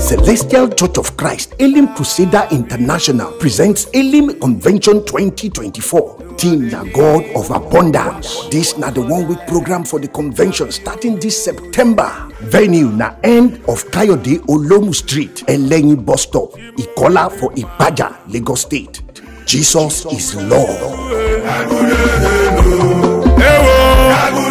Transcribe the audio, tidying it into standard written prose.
Celestial Church of Christ, Elim Crusader International presents Elim Convention 2024. Team na God of Abundance. This na the one-week program for the convention starting this September. Venue na end of Kayode Olomu Street, Elenyi Bus Stop, Ikola for Ibadan, Lagos State. Jesus is Lord.